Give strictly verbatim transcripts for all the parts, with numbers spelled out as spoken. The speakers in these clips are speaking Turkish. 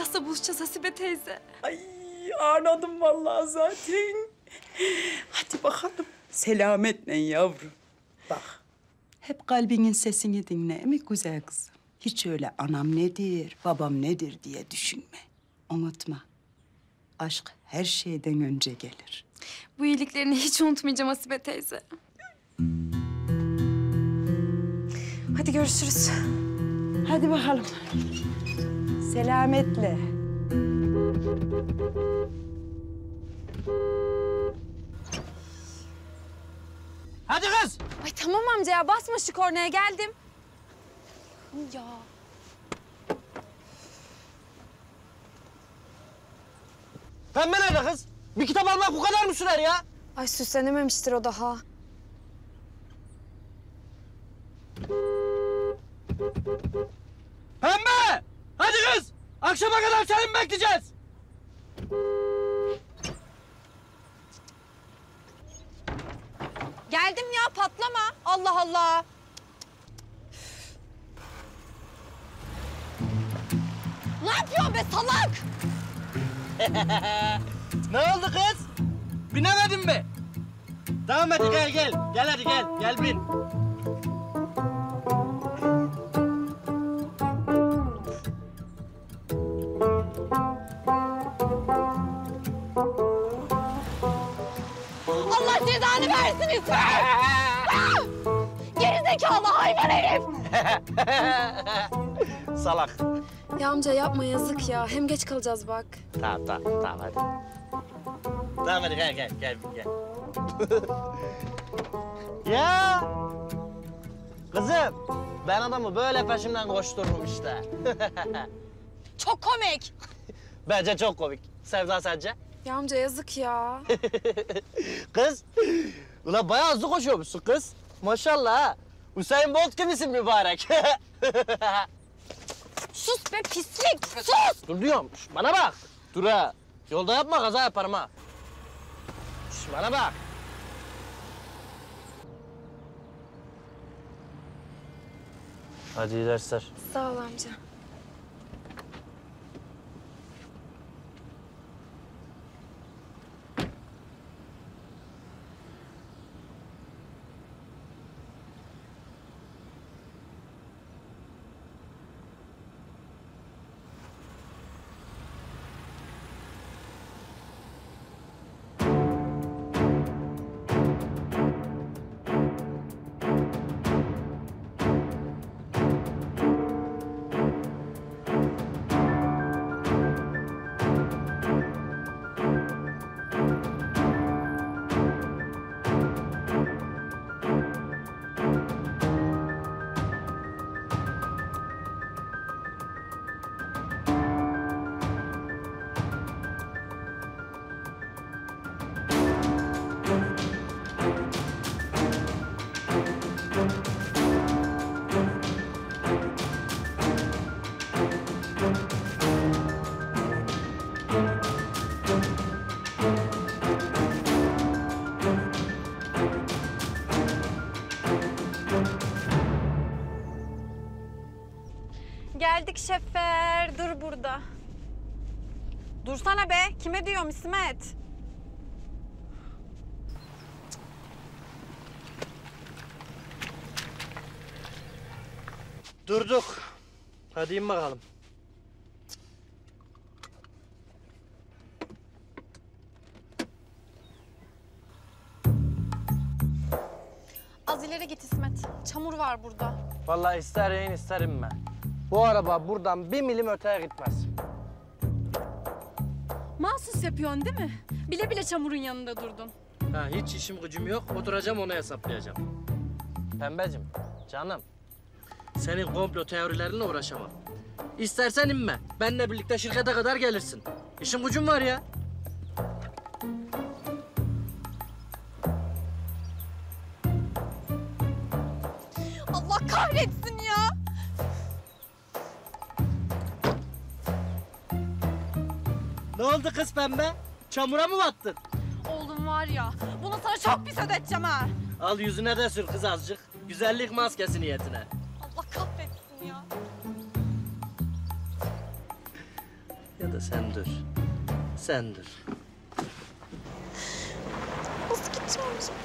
İlyas'la buluşacağız Hasibe teyze. Ay anladım vallahi zaten. Hadi bakalım. Selametle yavrum. Bak. Hep kalbinin sesini dinle mi güzel kızım? Hiç öyle anam nedir, babam nedir diye düşünme. Unutma. Aşk her şeyden önce gelir. Bu iyiliklerini hiç unutmayacağım Hasibe teyze. Hadi görüşürüz. Hadi bakalım. Selametle. Hadi kız. Ay tamam amca ya basma şu kornaya geldim. Ya. Pembe nerede kız? Bir kitap almak bu kadar mı sürer ya? Ay süslenememiştir o daha. Pembe! Hadi kız! Akşama kadar seni mi bekleyeceğiz? Geldim ya patlama. Allah Allah. Ne yapıyorsun be salak? Ne oldu kız? Binemedin mi? Tamam hadi gel gel. Gel hadi gel. Gel bin. Allah cezanı versin İsmail! Gerizekalı hayvan herif! Salak. Ya amca yapma yazık ya. Hem geç kalacağız bak. Tamam tamam tamam hadi. Tamam hadi gel gel gel gel. Ya! Kızım, ben adamı böyle peşimden koştururum işte. Çok komik. Bence çok komik. Sevda sence? Ya amca yazık ya. Kız, ulan bayağı hızlı koşuyormuşsun kız. Maşallah ha. Hüseyin Bolt gibisin mübarek. Sus be pislik, sus! Dur diyorum, şş, bana bak. Dur ha. Yolda yapma, kaza yaparım ha. Şş, bana bak. Hadi iyi dersler. Sağ ol amca. Geldik Şefer, dur burada. Dursana be, kime diyorum İsmet? Durduk. Hadi in bakalım. Az ileri git İsmet, çamur var burada. Vallahi ister in ister inme. Bu araba buradan bir milim öteye gitmez. Mahsus yapıyorsun değil mi? Bile bile çamurun yanında durdun. Ha, hiç işim gücüm yok. Oturacağım onu hesaplayacağım. Pembeciğim, canım. Senin komplo teorilerinle uğraşamam. İstersen inme. Benle birlikte şirkete kadar gelirsin. İşim gücüm var ya. Allah kahretsin ya! Ne oldu kız pembe? Çamura mı battın? Oğlum var ya, bunu sana çok pis ödeteceğim ha! Al yüzüne de sür kız azıcık. Güzellik maskesi niyetine. Allah kahretsin ya! Ya da sen dur. Sen dur. Nasıl gideceğim şimdi?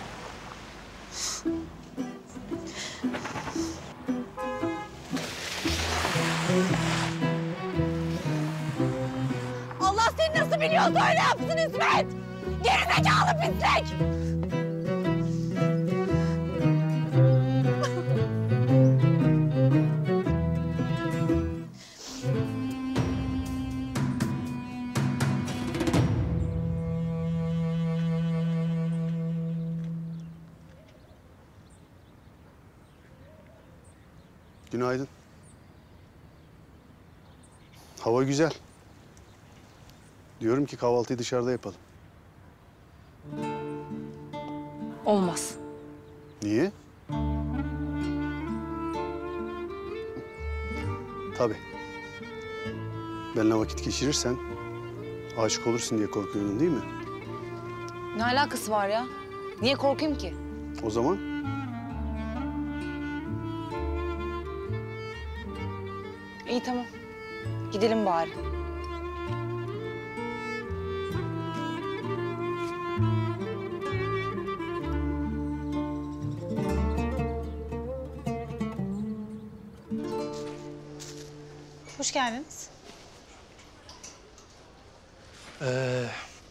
Allah seni nasıl biliyorsa öyle yapsın İsmet! Gerizekalı pislik! Günaydın. Hava güzel. Diyorum ki kahvaltıyı dışarıda yapalım. Olmaz. Niye? Tabii. Benimle vakit geçirirsen aşık olursun diye korkuyordun değil mi? Ne alakası var ya? Niye korkayım ki? O zaman İyi tamam. Gidelim bari. Hoş geldiniz. Ee,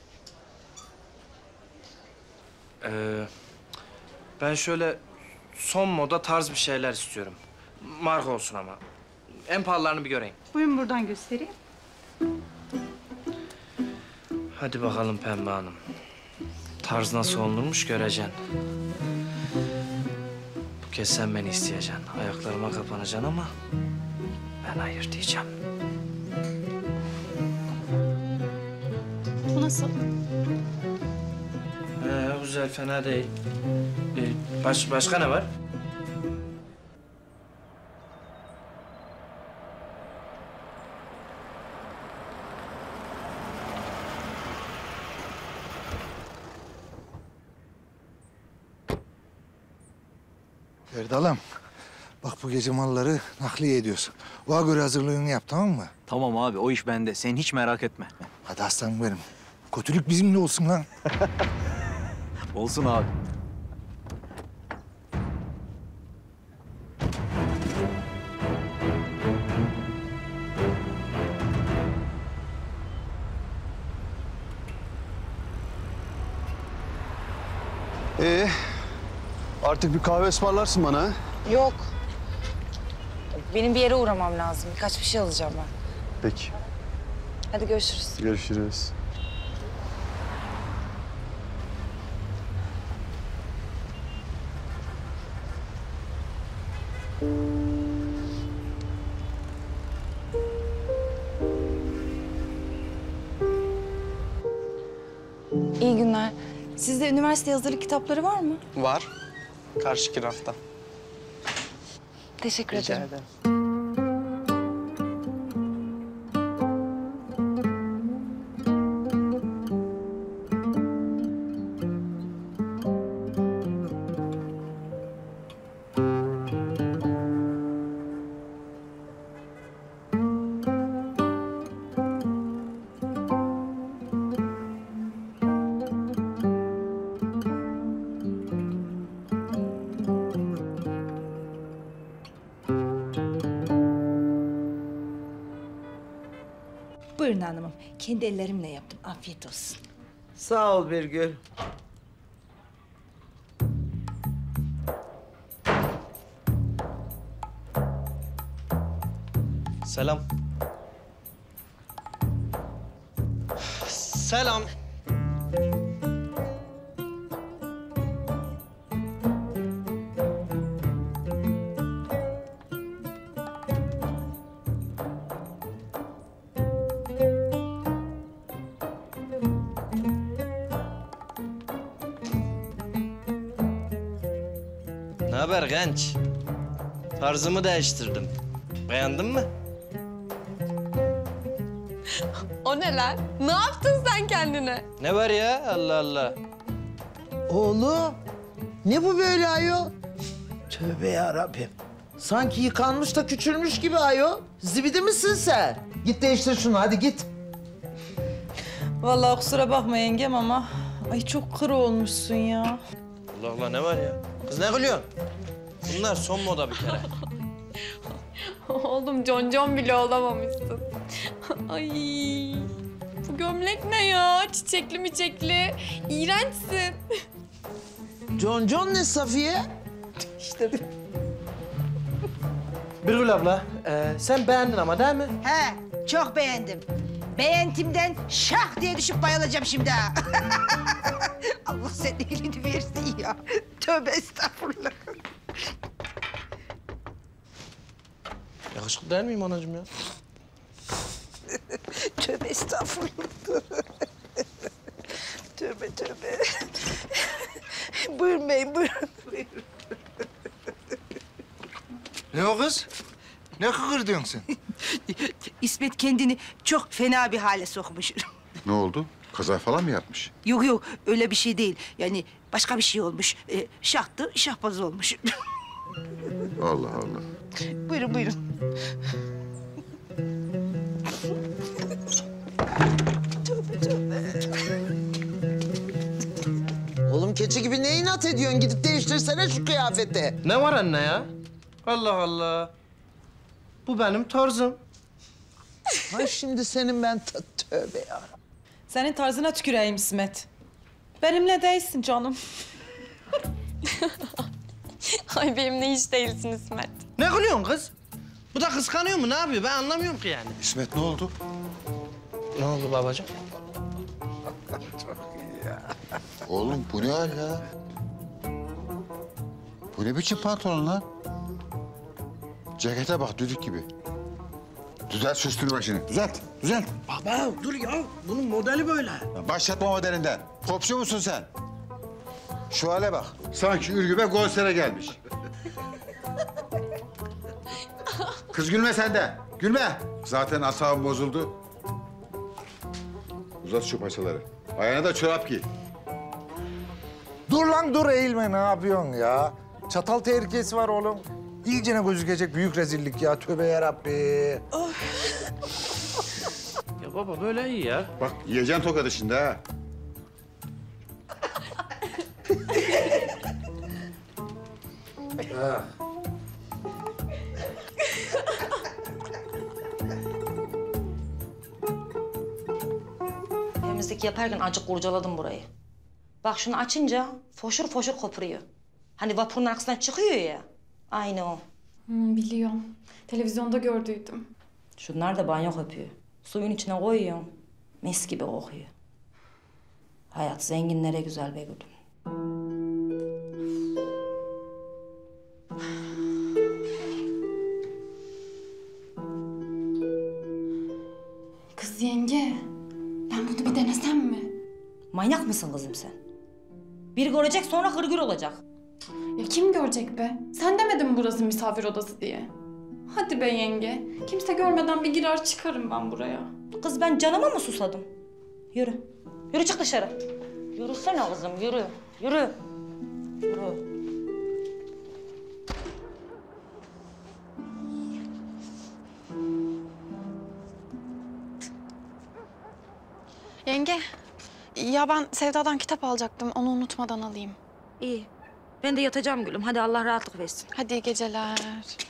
ee, ben şöyle son moda tarz bir şeyler istiyorum. Marka olsun ama. En pahalılarını bir göreyim. Buyurun buradan göstereyim. Hadi bakalım Pembe Hanım. Tarz nasıl olunurmuş göreceksin. Bu kez sen beni isteyeceksin. Ayaklarıma kapanacaksın ama ben hayır diyeceğim. Bu nasıl? Ee, güzel, fena değil. Ee, baş, başka ne var? Erdal'ım, bak bu gece malları nakliye ediyorsun. Ona göre hazırlığını yap, tamam mı? Tamam abi, o iş bende. Sen hiç merak etme. Hadi aslanım benim. Kötülük bizimle olsun lan. Olsun abi. Ee, artık bir kahve ısmarlarsın bana ha? Yok. Benim bir yere uğramam lazım. Birkaç bir şey alacağım ben. Peki, Hadi görüşürüz. görüşürüz. İyi günler. Sizde üniversite hazırlık kitapları var mı? Var. Karşıki rafta. Teşekkür ederim. Buyurun hanımım. Kendi ellerimle yaptım. Afiyet olsun. Sağ ol Birgül. Selam. Selam. Ne haber genç? Tarzımı değiştirdim. Beğendin mi? O ne lan? Ne yaptın sen kendine? Ne var ya? Allah Allah. Oğlum, ne bu böyle ayol? Tövbe ya Rabbim. Sanki yıkanmış da küçülmüş gibi ayol. Zibidi misin sen? Git değiştir şunu, hadi git. Vallahi kusura bakma yengem ama ay çok kır olmuşsun ya. Allah Allah ne var ya? Kız ne gülüyorsun? Bunlar son moda bir kere. Oğlum concon bile olamamışsın. Ay bu gömlek ne ya? Çiçekli miçekli. İğrençsin. John John ne Safiye? İşte Birgül abla, e, sen beğendin ama değil mi? He, çok beğendim. Beğentimden şah diye düşüp bayılacağım şimdi ha. Allah senin elini versin ya. Tövbe estağfurullah. Yakışıklı değil miyim anacığım ya? Tövbe estağfurullah. Tövbe tövbe. Buyurun beyim, buyurun. buyurun. Ne o kız? Ne kıkır diyorsun sen? İsmet kendini çok fena bir hale sokmuş. Ne oldu? Kaza falan mı yapmış? Yok yok, öyle bir şey değil. Yani başka bir şey olmuş. Ee, şahtı, şahbaz olmuş. Allah Allah. Buyurun, buyurun. Tövbe tövbe. Oğlum keçi gibi ne inat ediyorsun? Gidip değiştirsene şu kıyafeti. Ne var anne ya? Allah Allah. Bu benim tarzım. Ha şimdi senin ben t- tövbe ya. senin tarzına tüküreyim İsmet. Benimle değilsin canım. Ay benimle hiç değilsin İsmet. Ne gülüyorsun kız? Bu da kıskanıyor mu? Ne yapıyor? Ben anlamıyorum ki yani. İsmet ne oldu? Ne oldu babacığım? Oğlum bu ne hal ya? Bu ne biçim pantolon lan? Cekete bak düdük gibi. Düzelt süstür başını. Düzelt, düzelt. Baba dur ya. Bunun modeli böyle. Ya başlatma modelinden. Popçu musun sen? Şu hale bak. Sanki Ürgüp'e konsere gelmiş. Kız gülme sen de. Gülme. Zaten asabım bozuldu. Uzat şu paçaları. Ayağına da çorap giy. Dur lan dur eğilme ne yapıyorsun ya? Çatal tehlikesi var oğlum. İyicene gözükecek büyük rezillik ya. Tövbe yarabbi. Ya baba böyle iyi ya. Bak yiyeceksin tokadı şimdi ha. Temizlik yaparken acık kurcaladım burayı. Bak şunu açınca foşur foşur kopuruyor. Hani vapurun arkasından çıkıyor ya. Aynı o. Hmm, biliyorum. Televizyonda gördüydüm. Şunlar da banyo kopuyor. Suyun içine koyuyorum. Mis gibi kokuyor. Hayat zenginlere güzel be gülüm. Kız yenge, ben bunu bir denesem mi? Manyak mısın kızım sen? Biri görecek sonra hırgür olacak. Ya kim görecek be? Sen demedin mi burası misafir odası diye? Hadi be yenge. Kimse görmeden bir girer çıkarım ben buraya. Kız ben canıma mı susadım? Yürü. Yürü çık dışarı. Yürüsene kızım yürü. Yürü. Yürü. Yenge, ya ben Sevda'dan kitap alacaktım. Onu unutmadan alayım. İyi. Ben de yatacağım gülüm. Hadi Allah rahatlık versin. Hadi iyi geceler.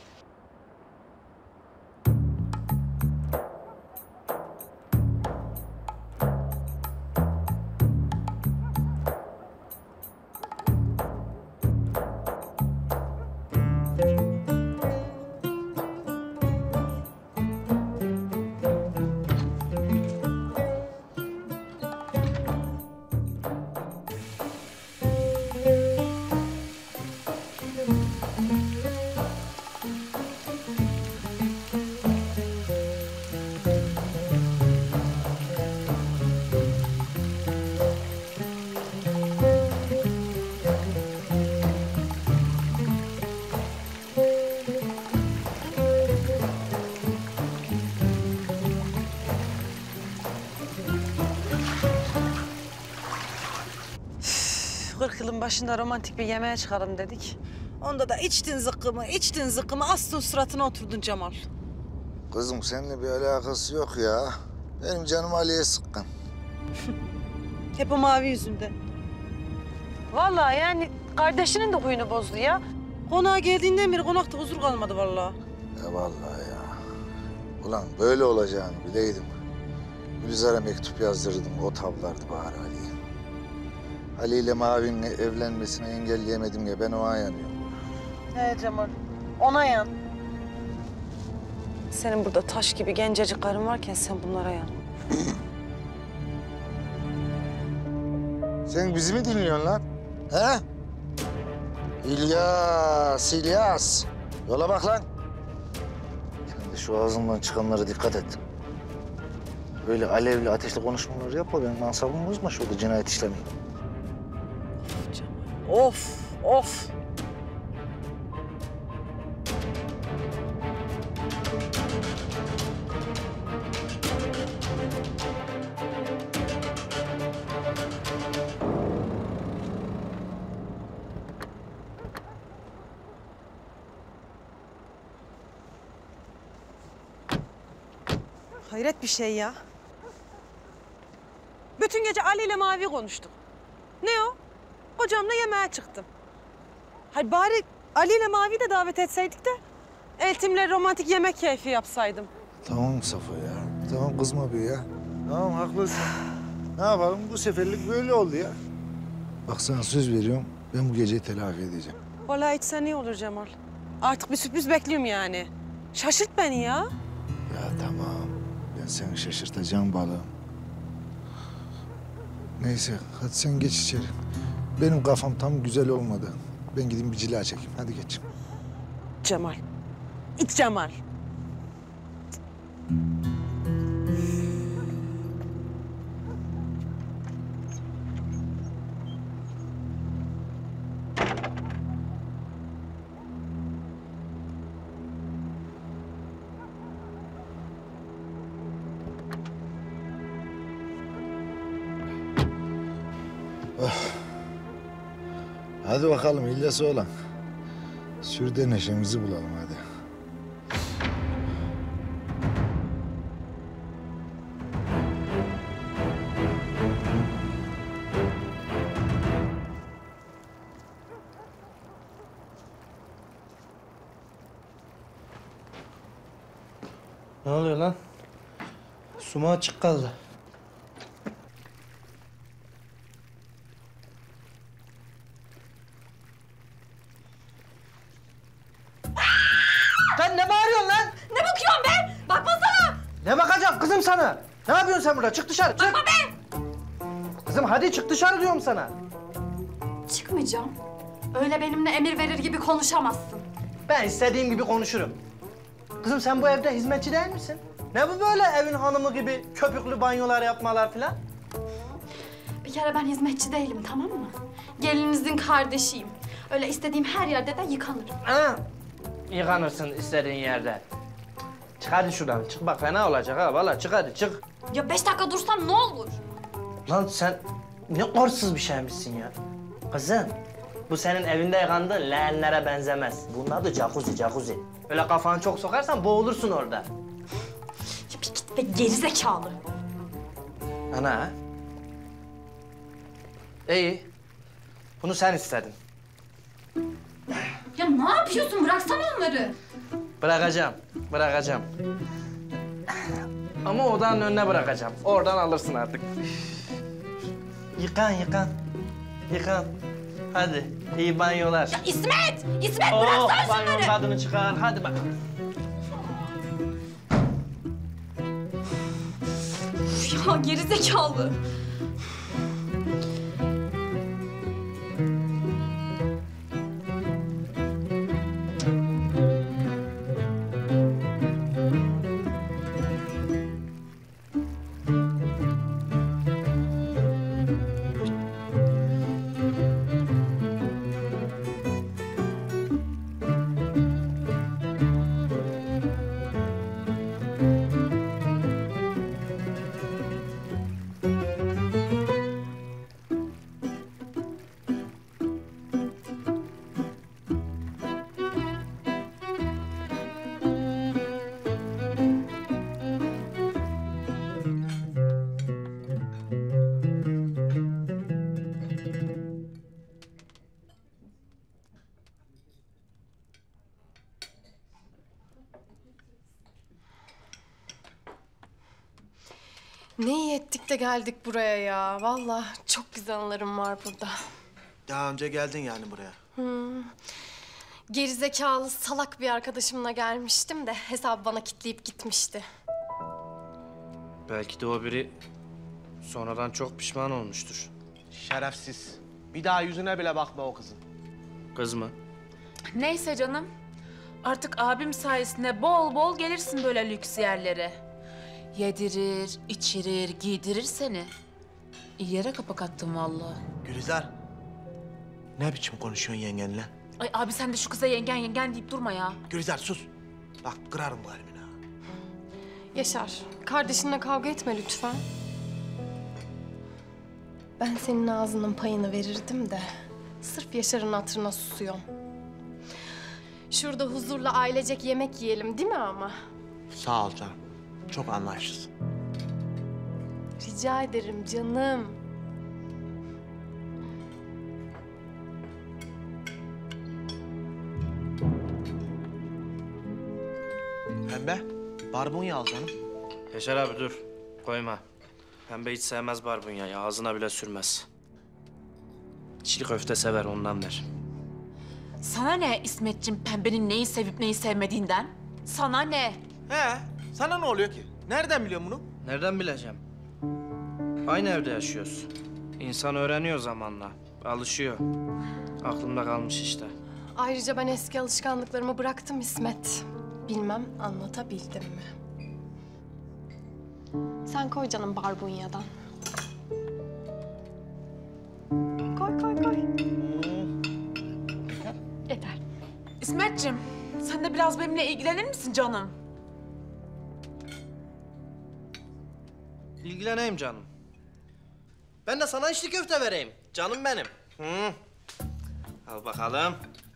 kırk yılın başında romantik bir yemeğe çıkalım dedik. Onda da içtin zıkkımı, içtin zıkkımı, astın suratına oturdun Cemal. Kızım seninle bir alakası yok ya. Benim canım Ali'ye sıkkın. Hep o mavi yüzünden. Vallahi yani kardeşinin de huyunu bozdu ya. Konağa geldiğinden beri konakta huzur kalmadı vallahi. Ya vallahi ya. Ulan böyle olacağını bileydim. Gülizar'a mektup yazdırdım, o tavlardı bari Ali'ye. Ali ile Mavi'nin evlenmesini engelleyemedim ya, ben o an yanıyorum. He Cemal, ona yan. Senin burada taş gibi gencecik karın varken sen bunlara yan. Sen bizi mi dinliyorsun lan? He? İlyas, İlyas. Yola bak lan. Sen de şu ağzından çıkanlara dikkat et. Böyle alevli, ateşli konuşmalar yapma. Benim mansabımı bozma, şurada cinayet işlemeyin. Of, of. Hayret bir şey ya. Bütün gece Ali ile Mavi konuştuk. Ne o? Hocamla yemeğe çıktım. Hayır bari Ali ile Mavi'yi de davet etseydik de Eltim'le romantik yemek keyfi yapsaydım. Tamam Safo ya. Tamam kızma bir ya. Tamam haklısın. Ne yapalım, bu seferlik böyle oldu ya. Bak sana söz veriyorum, ben bu geceyi telafi edeceğim. Vallahi içsen iyi olur Cemal. Artık bir sürpriz bekliyorum yani. Şaşırt beni ya. Ya tamam, ben seni şaşırtacağım balım. Neyse, hadi sen geç içeri. Benim kafam tam güzel olmadı. Ben gideyim bir cila çekeyim. Hadi geç. Cemal. İç Cemal. Hadi bakalım İlyas oğlan. Sür de neşemizi bulalım hadi. Ne oluyor lan? Suma açık kaldı. Sen ne bağırıyorsun lan? Ne bakıyorsun be? Bakmasana! Ne bakacağım kızım sana? Ne yapıyorsun sen burada? Çık dışarı, çık. Bakma be! Kızım hadi çık dışarı diyorum sana. Çıkmayacağım. Öyle benimle emir verir gibi konuşamazsın. Ben istediğim gibi konuşurum. Kızım sen bu evde hizmetçi değil misin? Ne bu böyle evin hanımı gibi köpüklü banyolar yapmalar filan? Bir kere ben hizmetçi değilim, tamam mı? Gelininizin kardeşiyim. Öyle istediğim her yerde de yıkanırım. Ha? Yıkanırsın istediğin yerde. Çık hadi şuradan, çık bak fena olacak ha. Vallahi çık hadi, çık. Ya beş dakika dursan ne olur? Lan sen ne korsuz bir şeymişsin ya. Kızım, bu senin evinde yıkandı, leğenlere benzemez. Bunun adı jacuzzi, jacuzzi. Öyle kafanı çok sokarsan boğulursun orada. Ya bir git be gerizekalı. Ana ha? İyi. Bunu sen istedin. Ya ne yapıyorsun? Bıraksana onları. Bırakacağım, bırakacağım. Ama odanın önüne bırakacağım. Oradan alırsın artık. Yıkan, yıkan. Yıkan. Hadi, iyi banyolar. Ya İsmet! İsmet Oh, bıraksana banyo şunları! kadını çıkar. Hadi bak. Uf ya gerizekalı. Ne iyi ettik de geldik buraya ya. Vallahi çok güzel anılarım var burada. Daha önce geldin yani buraya. Hmm. Gerizekalı salak bir arkadaşımla gelmiştim de hesabı bana kitleyip gitmişti. Belki de o biri sonradan çok pişman olmuştur. Şerefsiz. Bir daha yüzüne bile bakma o kızın. Kız mı? Neyse canım. Artık abim sayesinde bol bol gelirsin böyle lüks yerlere. Yedirir, içirir, giydirir seni. İyi yere kapak attın vallahi. Gülizar. Ne biçim konuşuyorsun yengenle? Ay abi sen de şu kıza yengen yengen deyip durma ya. Gülizar sus. Bak kırarım kalbini ha. Yaşar, kardeşinle kavga etme lütfen. Ben senin ağzının payını verirdim de sırf Yaşar'ın hatırına susuyorum. Şurada huzurla ailecek yemek yiyelim değil mi ama? Sağ ol canım. Çok anlayışlısın. Rica ederim canım. Pembe, barbunya al canım. Yaşar abi dur. Koyma. Pembe hiç sevmez barbunyayı. Ağzına bile sürmez. Çiğ köfte sever ondan ver. Sana ne İsmetciğim pembenin neyi sevip neyi sevmediğinden? Sana ne? He, sana ne oluyor ki? Nereden biliyorsun bunu? Nereden bileceğim? Aynı evde yaşıyoruz. İnsan öğreniyor zamanla. Alışıyor. Aklımda kalmış işte. Ayrıca ben eski alışkanlıklarımı bıraktım İsmet. Bilmem anlatabildim mi? Sen koy canım barbunyadan. Koy koy koy. Yeter. İsmetciğim sen de biraz benimle ilgilenir misin canım? İlgileneyim canım. Ben de sana içli köfte vereyim. Canım benim. Hı. Al bakalım.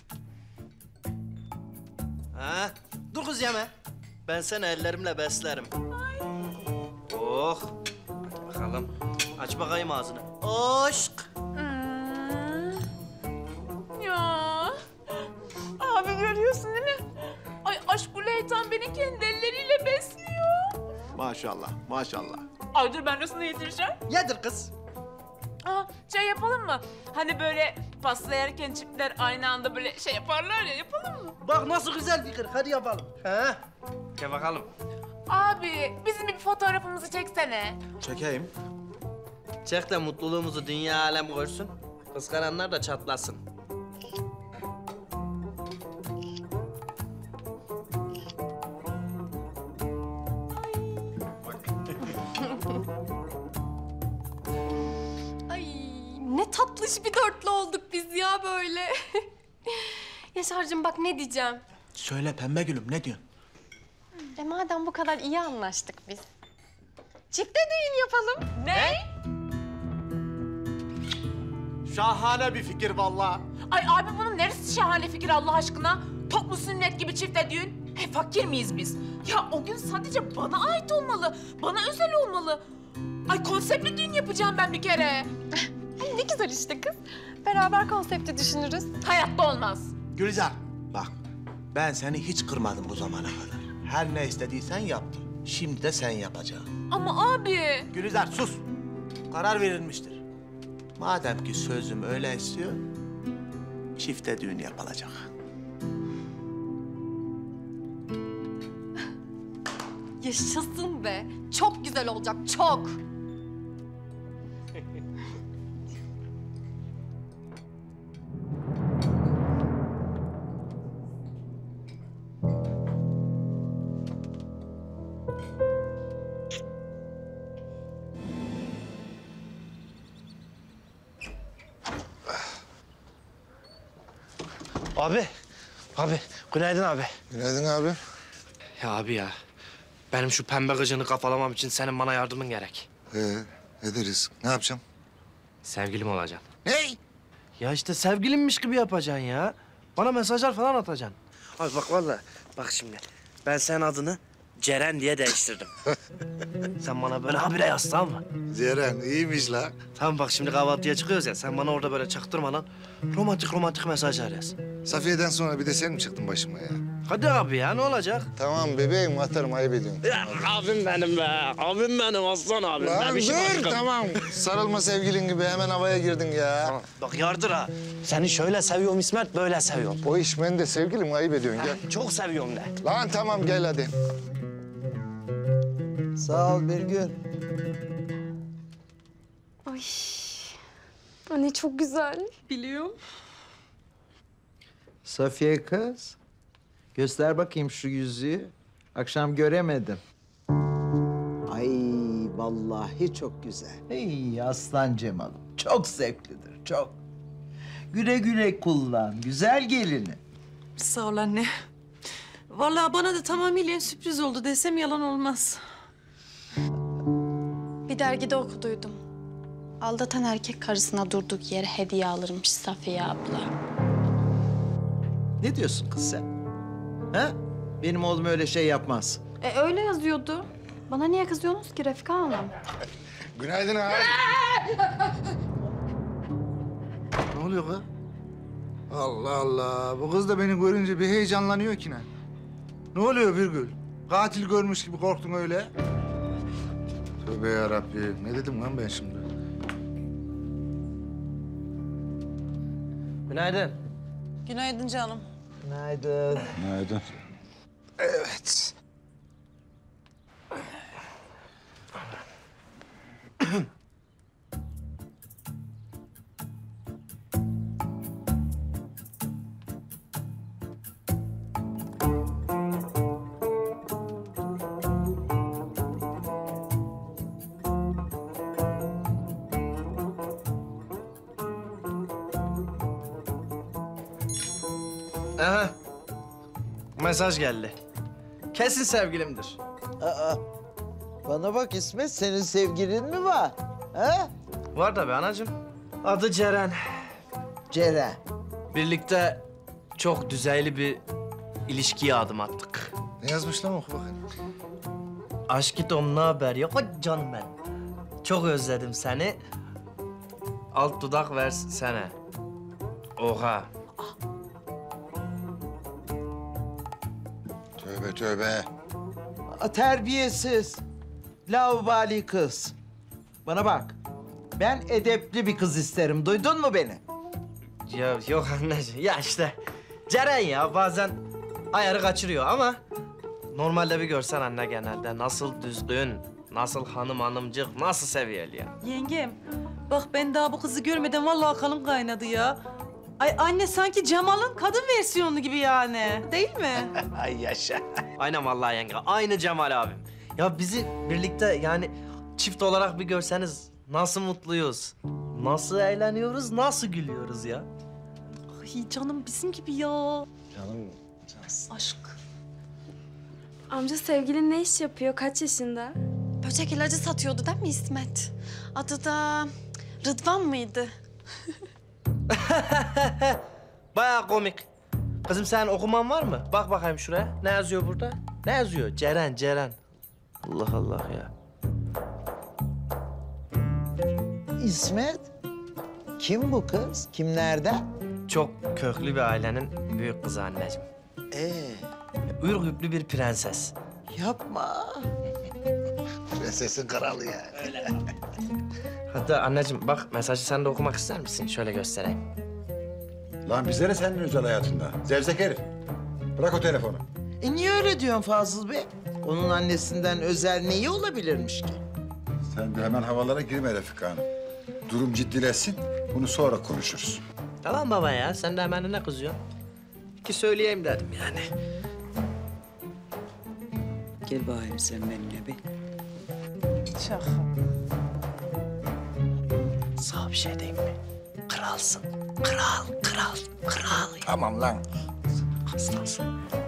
Ha, dur kız yeme. Ben seni ellerimle beslerim. Oh. Hadi bakalım. Aç bakayım ağzını. Aşk. Ya. Abi görüyorsun değil mi? Ay aşk Güleytan beni kendi elleriyle besliyor. Maşallah, maşallah. Ay dur ben nasıl yedireceğim? Yedir kız. Aa, şey yapalım mı? Hani böyle pasta yerken çiftler aynı anda böyle şey yaparlar ya, yapalım mı? Bak nasıl güzel fikir. Hadi yapalım. Ha? Gel bakalım. Abi bizim bir fotoğrafımızı çeksene. Çekeyim. Çek de mutluluğumuzu dünya alem görsün. Kıskananlar da çatlasın. Ay ne tatlış bir dörtlü olduk biz ya böyle. Yaşar'cığım bak ne diyeceğim. Söyle pembe gülüm, ne diyorsun? E madem bu kadar iyi anlaştık biz. Çifte düğün yapalım. Ne? Şahane bir fikir vallahi. Ay abi bunun neresi şahane fikir Allah aşkına? Toplu sünnet gibi çifte düğün. He fakir miyiz biz? Ya o gün sadece bana ait olmalı. Bana özel olmalı. Ay konseptli düğün yapacağım ben bir kere. Ay ne güzel işte kız. Beraber konsepti düşünürüz. Hayatta olmaz. Gülizar, bak ben seni hiç kırmadım bu zamana kadar. Her ne istediysen yaptım. Şimdi de sen yapacaksın. Ama abi. Gülizar sus. Karar verilmiştir. Madem ki sözüm öyle istiyor, çifte düğün yapılacak. Yaşasın be. Çok güzel olacak, çok. Abi. Abi. Günaydın abi. Günaydın abi. Ya abi ya. Benim şu pembe gıcını kafalamam için senin bana yardımın gerek. Ee, ederiz. Ne yapacağım? Sevgilim olacaksın. Ney? Ya işte sevgilimmiş gibi yapacaksın ya. Bana mesajlar falan atacaksın. Abi bak vallahi bak şimdi. Ben senin adını Ceren diye değiştirdim. Sen bana böyle habire yaz tamam mı? Ceren iyiymiş la. Tamam bak şimdi kahvaltıya çıkıyoruz ya. Sen bana orada böyle çaktırmadan romantik romantik mesajlar yaz. Safiye'den sonra bir de sen mi çıktın başıma ya? Hadi abi ya ne olacak? Tamam bebeğim atarım ayıp ediyorsun. Ya abim benim be. Abim benim aslan abim. Lan Bebişim dur aşkım. tamam. Sarılma sevgilin gibi hemen havaya girdin ya. Bak yardır ha. Seni şöyle seviyorum İsmet, böyle seviyorum. O iş ben de sevgilim ayıp ediyorsun gel. Çok seviyorum de. Lan tamam gel hadi. Sağ ol Birgül. Ay. Anne çok güzel. Biliyorum. Safiye kız. Göster bakayım şu yüzüğü. Akşam göremedim. Ay vallahi çok güzel. Ey aslan Cemal'ım. Çok zevklidir, çok. Güle güle kullan, güzel gelini. Sağ ol anne. Vallahi bana da tamamıyla sürpriz oldu desem yalan olmaz. Bir dergide okuduydum. Aldatan erkek karısına durduk yere hediye alırmış Safiye abla. Ne diyorsun kız sen? Ha? Benim oğlum öyle şey yapmaz. E öyle yazıyordu. Bana niye kızıyorsunuz ki Refika Hanım? Günaydın abi. Ne oluyor kız? Allah Allah. Bu kız da beni görünce bir heyecanlanıyor ki ne? Ne oluyor Birgül? Katil görmüş gibi korktun öyle. Tövbe yarabbim. Ne dedim lan ben şimdi? Günaydın. Günaydın canım. Günaydın. Günaydın. Evet. Aha. Mesaj geldi. Kesin sevgilimdir. Aa, bana bak İsmet, senin sevgilin mi var? Ha? Var tabii anacığım. Adı Ceren. Ceren. Birlikte çok düzeyli bir ilişkiye adım attık. Ne yazmış lan oku bakayım. Aşkitom ne haber ya? Ay canım ben. Çok özledim seni. Alt dudak versene. Oha. Tövbe tövbe. Aa, terbiyesiz. Laubali kız. Bana bak. Ben edepli bir kız isterim. Duydun mu beni? Ya yok anneciğim. Ya işte Ceren ya bazen ayarı kaçırıyor ama normalde bir görsen anne genelde nasıl düzgün, nasıl hanım hanımcık, nasıl seviyeli ya. Yengem, bak ben daha bu kızı görmeden vallahi kanım kaynadı ya. Ay anne sanki Cemal'ın kadın versiyonu gibi yani. Değil mi? Ay yaşa. Aynen vallahi yenge. Aynı Cemal abim. Ya bizi birlikte yani çift olarak bir görseniz nasıl mutluyuz. Nasıl eğleniyoruz, nasıl gülüyoruz ya. Ay canım bizim gibi ya. Canım. Aşk. Amca sevgilin ne iş yapıyor? Kaç yaşında? Böcek ilacı satıyordu değil mi İsmet? Adı da Rıdvan mıydı? Bayağı komik. Kızım sen okuman var mı? Bak bakayım şuraya. Ne yazıyor burada? Ne yazıyor? Ceren, Ceren. Allah Allah ya. İsmet, kim bu kız? Kim nereden? Çok köklü bir ailenin büyük kızı anneciğim. Ee, Ürgüplü bir prenses. yapma. Prensesin kralı yani. Öyle. Hatta anneciğim bak mesajı sen de okumak ister misin? Şöyle göstereyim. Lan bize ne senin özel hayatında? Zevzek herif. Bırak o telefonu. E niye öyle diyorsun Fazıl Bey? Onun annesinden özel neyi olabilirmiş ki? Sen de hemen havalara girme Refika Hanım. Durum ciddileşsin. Bunu sonra konuşuruz. Tamam baba ya sen de hemen ne kızıyorsun? Ki söyleyeyim dedim yani. Gel bakayım sen benimle bir. Şaka. Sağ bir şey diyeyim mi? Kralsın. Kral, kral, kral. Tamam lan. Aslansın.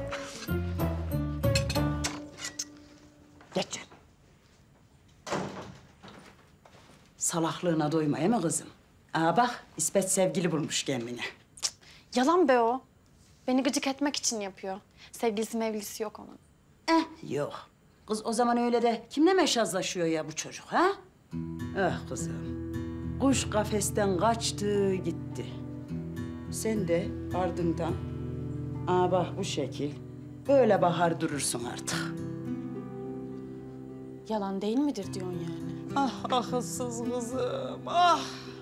Geç. Salaklığına doymaya mı kızım? Aa bak, İsmet sevgili bulmuş kendine. Yalan be o. Beni gıcık etmek için yapıyor. Sevgilisi mevlisi yok onun. Eh, yok. Kız o zaman öyle de kimle meşazlaşıyor ya bu çocuk ha? Ah kızım. Kuş kafesten kaçtı gitti. Sen de ardından, aa bak bu şekil, böyle bakar durursun artık. Yalan değil midir diyorsun yani? Ah akılsız kızım, ah!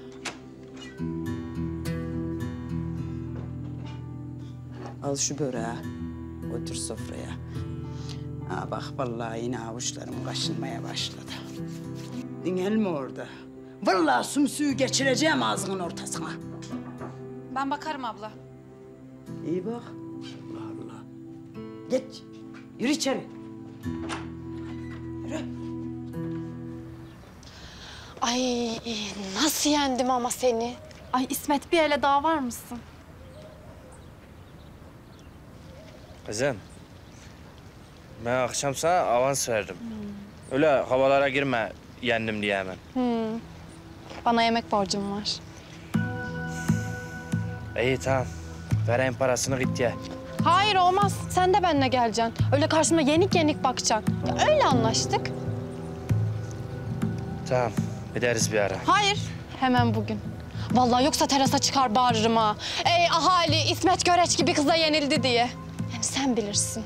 Al şu böreği, otur sofraya. Aa bak vallahi yine avuçlarım kaşınmaya başladı. Dingelme orada. Vallahi sümsüğü geçireceğim ağzının ortasına. Ben bakarım abla. İyi bak. Allah Allah. Geç. Yürü içeri. Yürü. Ay nasıl yendim ama seni? Ay İsmet bir ele daha var mısın? Kızım, ben akşam sana avans verdim. Öyle havalara girme, yendim diye hemen. Hmm. Bana yemek borcum var. İyi tamam, vereyim parasını git ye. Hayır olmaz. Sen de benimle geleceksin. Öyle karşıma yenik yenik bakacaksın. Ya öyle anlaştık. Tamam, gideriz bir ara. Hayır. Hemen bugün. Vallahi yoksa terasa çıkar bağırırım ha. Ey ahali İsmet Göreç gibi kıza yenildi diye. Yani sen bilirsin.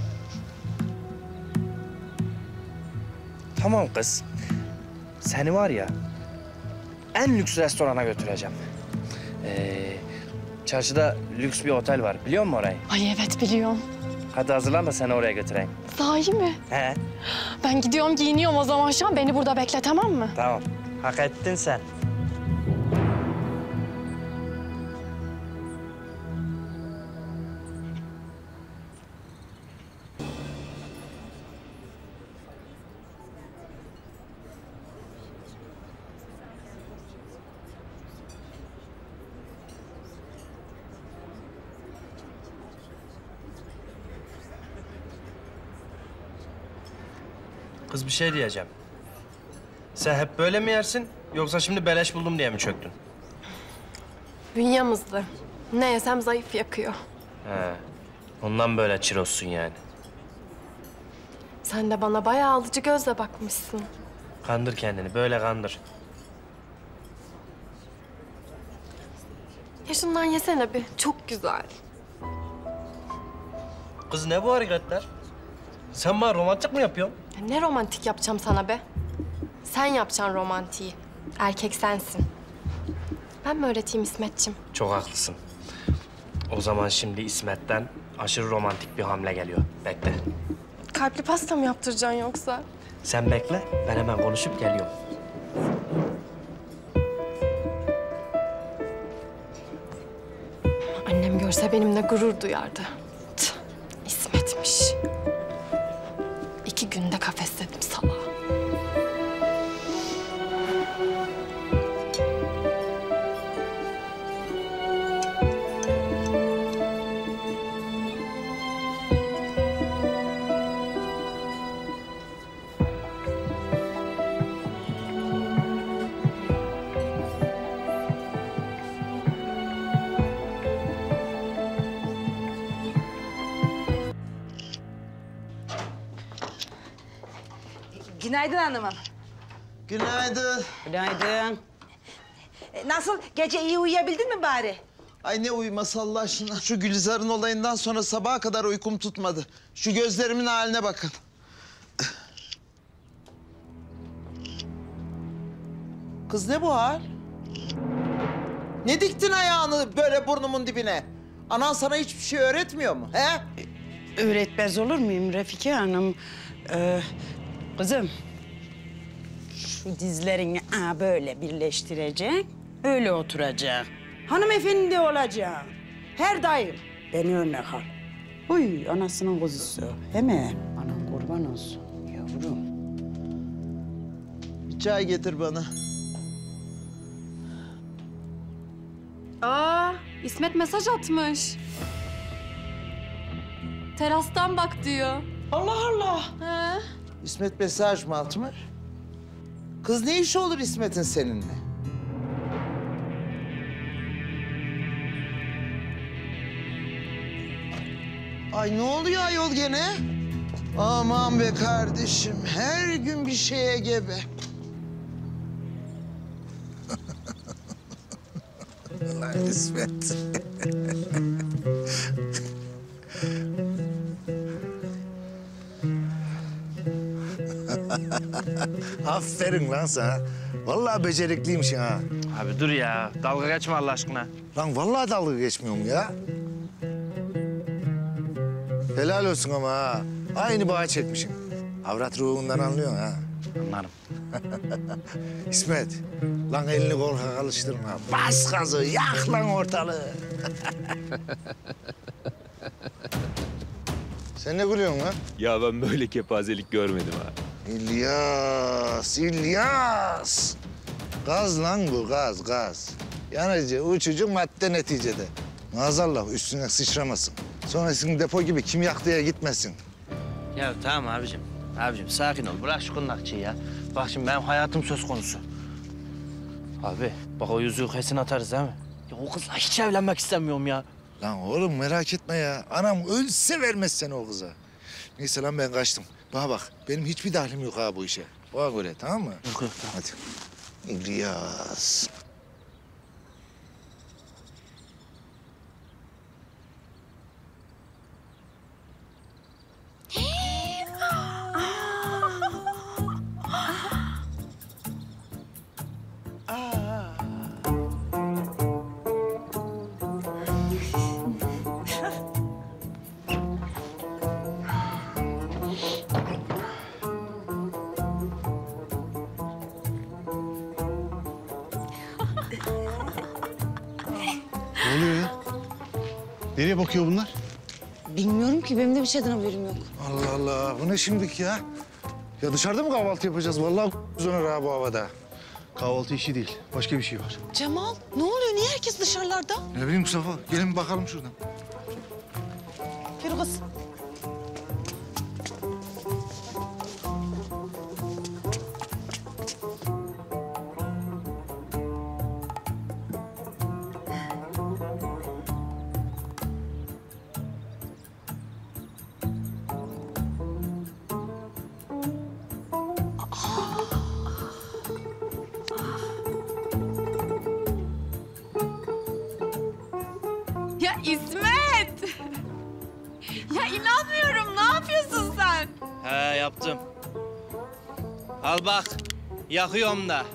Tamam kız. Seni var ya, en lüks restorana götüreceğim. Ee, çarşıda lüks bir otel var. Biliyor musun orayı? Ay evet biliyorum. Hadi hazırlan da seni oraya götüreyim. Sahi mi? He. Ben gidiyorum giyiniyorum o zaman şu an. Beni burada bekle tamam mı? Tamam. Hak ettin sen. Kız bir şey diyeceğim. Sen hep böyle mi yersin yoksa şimdi beleş buldum diye mi çöktün? Bünyem hızlı. Ne yesem zayıf yakıyor. He. Ondan böyle çirozsun yani. Sen de bana bayağı alıcı gözle bakmışsın. Kandır kendini, böyle kandır. Ya şundan yesene bir. Çok güzel. Kız ne bu hareketler? Sen bana romantik mi yapıyorsun? Ya ne romantik yapacağım sana be? Sen yapacaksın romantiği. Erkek sensin. Ben mi öğreteyim İsmetciğim? Çok haklısın. O zaman şimdi İsmet'ten aşırı romantik bir hamle geliyor. Bekle. Kalpli pasta mı yaptıracaksın yoksa? Sen bekle, ben hemen konuşup geliyorum. Annem görse benimle gurur duyardı. Tüh, İsmet'miş. İki günde kafesledim salağı. Günaydın hanımım. Günaydın. Günaydın. E, Nasıl? Gece iyi uyuyabildin mi bari? Ay ne uyuması Allah aşkına. Şu Gülizar'ın olayından sonra sabaha kadar uykum tutmadı. Şu gözlerimin haline bakın. Kız ne bu hal? Ne diktin ayağını böyle burnumun dibine? Anan sana hiçbir şey öğretmiyor mu? He? Öğretmez olur muyum Refika Hanım? Ee, kızım, şu dizlerini aa, böyle birleştireceksin, öyle oturacaksın. Hanımefendi olacaksın. Her daim beni örnek al. Uy, anasının kuzusu. Hemen. Anam kurban olsun yavrum. Bir çay getir bana. Aa, İsmet mesaj atmış. Terastan bak diyor. Allah Allah. He. İsmet mesaj mı atmış? Kız ne işi olur İsmet'in seninle? Ay ne oluyor ayol gene? Aman be kardeşim, her gün bir şeye gebe. Lan İsmet. Aferin lan sana. Vallahi becerikliymişsin ha. Abi dur ya. Dalga geçme Allah aşkına. Lan vallahi dalga geçmiyorum ya. Helal olsun ama ha. Aynı bağa çekmişsin. Avrat ruhundan anlıyorsun ha. Anlarım. İsmet, lan elini korkak alıştırma. Bas gazı, yak lan ortalığı. Sen ne gülüyorsun lan? Ya ben böyle kepazelik görmedim ha. İlyas, İlyas. Gaz lan bu, gaz, gaz. Yanıcı, uçucu madde neticede. Maazallah üstüne sıçramasın. Sonrasında depo gibi kim yaktıya gitmesin. Ya tamam abicim. Abicim sakin ol. Bırak şu kundakçıyı ya. Bak şimdi benim hayatım söz konusu. Abi bak o yüzüğü kesin atarız değil mi? Ya o kızla hiç evlenmek istemiyorum ya. Lan oğlum merak etme ya. Anam ölse vermez seni o kıza. Neyse lan ben kaçtım. Bana bak benim hiçbir dahlim yok ha bu işe. Ona göre tamam mı? Yok yok tamam. Hadi. İlyas. Ne oluyor ya? Nereye bakıyor bunlar? Bilmiyorum ki, benim de bir şeyden haberim yok. Allah Allah, bu ne şimdiki ya? Ya dışarıda mı kahvaltı yapacağız? Vallahi zoner ha bu havada. Kahvaltı işi değil, başka bir şey var. Cemal, ne oluyor? Niye herkes dışarılarda? Ne bileyim Mustafa, gelin bir bakalım şuradan. Yürü kız. Ya İsmet! Ya inanmıyorum. Ne yapıyorsun sen? He yaptım. Al bak. Yakıyorum da.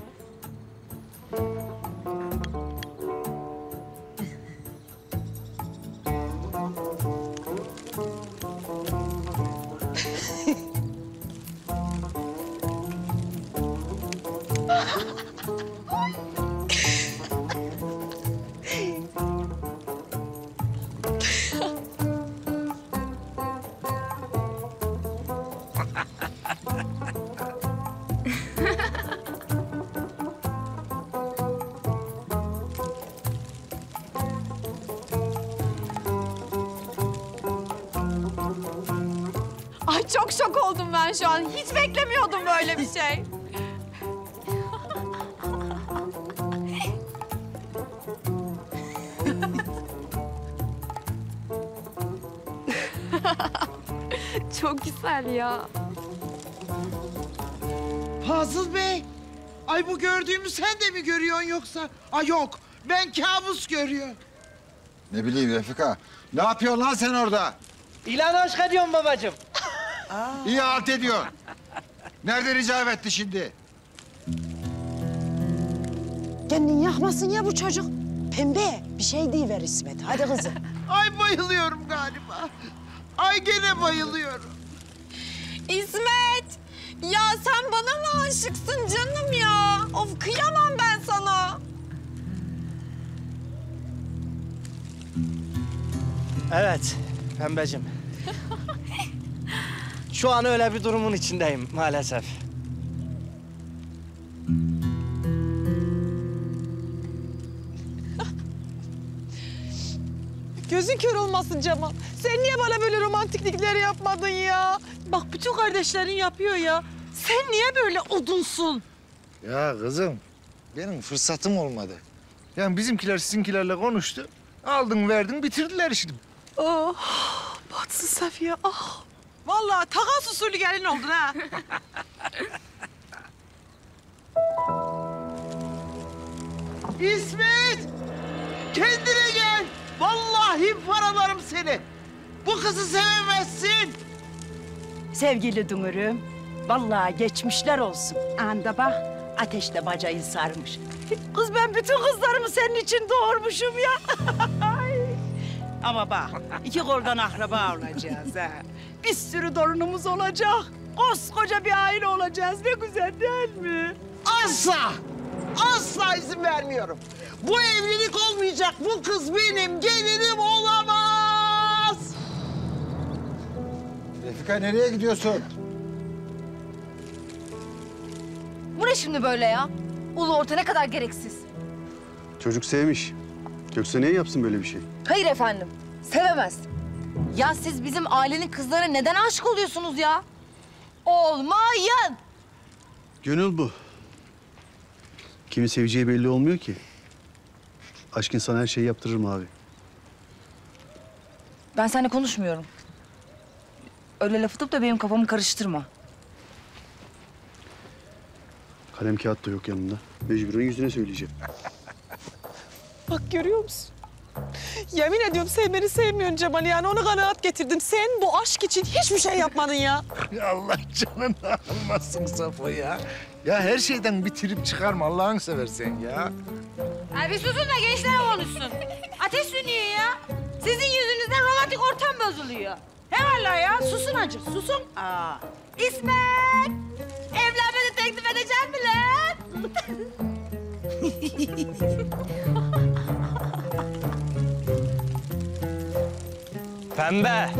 Ay çok şok oldum ben şu an. Hiç beklemiyordum böyle bir şey. Çok güzel ya. Fazıl Bey, ay bu gördüğümü sen de mi görüyorsun yoksa? Ay yok, ben kabus görüyorum. Ne bileyim Refika. Ne yapıyorsun lan sen orada? İlan aşk ediyorum babacığım. İyi halt ediyorsun. Nereden icap etti şimdi? Kendini yakmasın ya bu çocuk. Pembe, bir şey deyiver İsmet. Hadi kızım. Ay bayılıyorum galiba. Ay gene bayılıyorum. İsmet! Ya sen bana mı aşıksın canım ya? Of kıyamam ben sana. Evet Pembeciğim. Şu an öyle bir durumun içindeyim maalesef. Gözün kör olmasın Cemal. Sen niye bana böyle romantiklikler yapmadın ya? Bak bütün kardeşlerin yapıyor ya. Sen niye böyle odunsun? Ya kızım, benim fırsatım olmadı. Yani bizimkiler sizinkilerle konuştu. Aldın verdin bitirdiler işini. Oh, batsın Safiye, ah. Vallahi takas usulü gelin oldun ha. İsmet! Kendine gel! Vallahi paralarım seni. Bu kızı sevemezsin. Sevgili Dünür'üm, vallahi geçmişler olsun. Anda bak, ateşle bacayı sarmış. Kız ben bütün kızlarımı senin için doğurmuşum ya. Ama bak, iki koldan akraba olacağız ha. Bir sürü torunumuz olacak. Koskoca bir aile olacağız. Ne güzel değil mi? Asla, asla izin vermiyorum. Bu evlilik olmayacak. Bu kız benim gelinim olamaz. Refika nereye gidiyorsun? Bu ne şimdi böyle ya? Ulu orta ne kadar gereksiz. Çocuk sevmiş. Yoksa niye yapsın böyle bir şey? Hayır efendim, sevemez. Ya siz bizim ailenin kızlarına neden aşık oluyorsunuz ya? Olmayın. Gönül bu. Kimi seveceği belli olmuyor ki. Aşk insana her şeyi yaptırır mı abi? Ben seninle konuşmuyorum. Öyle laf atıp da benim kafamı karıştırma. Kalem kağıt da yok yanında. Mecburen yüzüne söyleyeceğim. Bak görüyor musun? Yemin ediyorum sevmeni sevmiyorsun Cemal. Yani onu kanaat getirdin. Sen bu aşk için hiçbir şey yapmadın ya. Allah canını almasın Safo ya. Ya her şeyden bitirip çıkarma Allah'ını seversen ya. Ay bir susun da gençler konuşsun. Ateş sönüyor ya. Sizin yüzünüzden romantik ortam bozuluyor. He vallahi ya, susun acık, susun. Aa. İsmet! Evlenmeni teklif edeceğim mi lan? Pembe.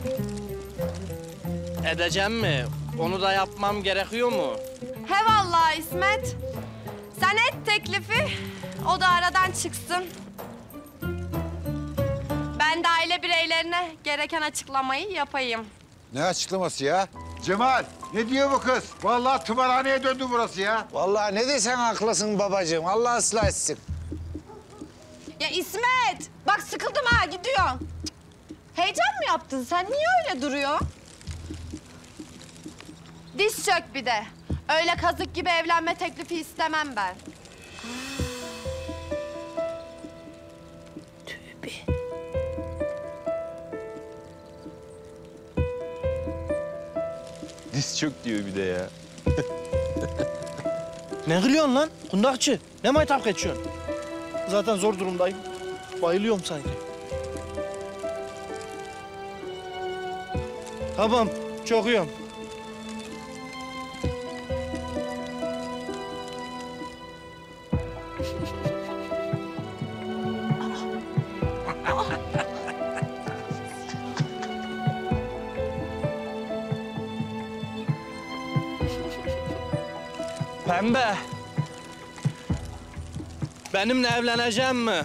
Edeceğim mi? Onu da yapmam gerekiyor mu? He vallahi İsmet. Sen et teklifi, o da aradan çıksın. Ben de aile bireylerine gereken açıklamayı yapayım. Ne açıklaması ya? Cemal, ne diyor bu kız? Vallahi tımarhaneye döndü burası ya. Vallahi ne desen haklısın babacığım. Allah ıslah etsin. Ya İsmet, bak sıkıldım ha, gidiyorum. Heyecan mı yaptın sen? Niye öyle duruyor? Diz çök bir de. Öyle kazık gibi evlenme teklifi istemem ben. Diz çok diyor bir de ya. Ne gülüyorsun lan? Kundakçı. Ne maytap geçiyorsun? Zaten zor durumdayım. Bayılıyorum sanki. Tamam, çok iyiyim. Pembe. Benimle evleneceğim mi?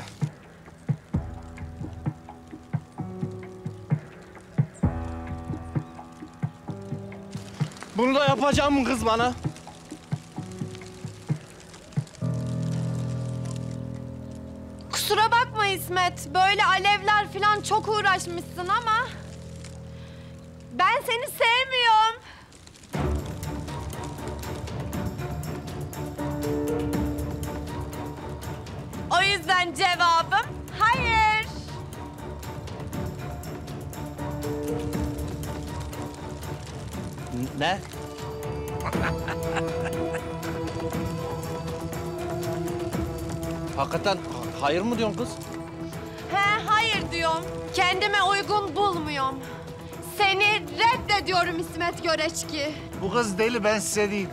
Bunu da yapacağım mı kız bana? Kusura bakma İsmet, böyle alevler falan çok uğraşmışsın ama... ben seni sevmiyorum. O yüzden cevabım hayır. Ne? Hakikaten hayır mı diyorsun kız? He, hayır diyorum. Kendime uygun bulmuyorum. Seni reddediyorum İsmet Göreçki. Bu kız deli ben size diyeyim.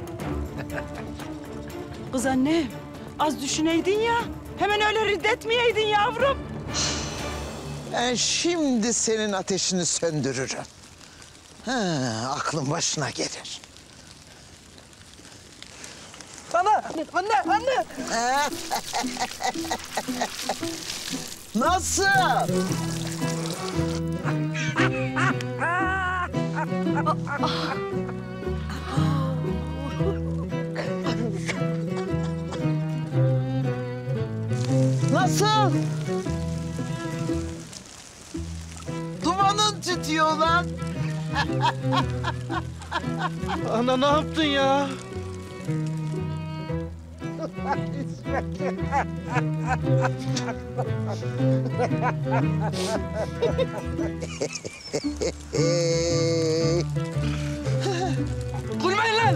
Kız anne, az düşüneydin ya. Hemen öyle reddetmeyeydin yavrum. Ben şimdi senin ateşini söndürürüm. Ha, aklın başına gelir. Ana, anne, anne. Nasıl? Nasıl? Dumanın tütüyor lan. Ana ne yaptın ya? Gülmeyin lan!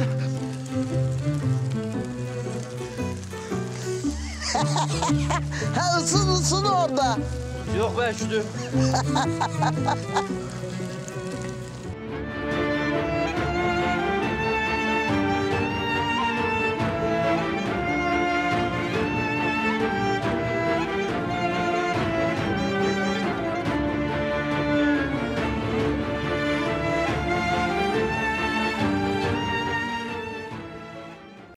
Ha ısın ısın orada. Yok be üşüdüm.